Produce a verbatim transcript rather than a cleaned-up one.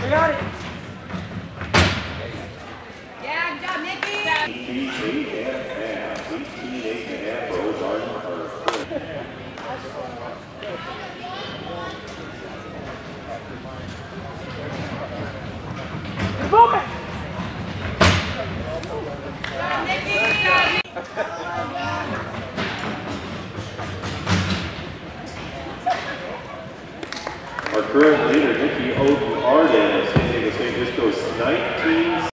got it. Yeah, good job, Nikki. eighteen and a half. eighteen, eight and a half for Ozark. Movement. Our current leader, Nikki Oden Arden, is hitting the Saint Disco's nineteen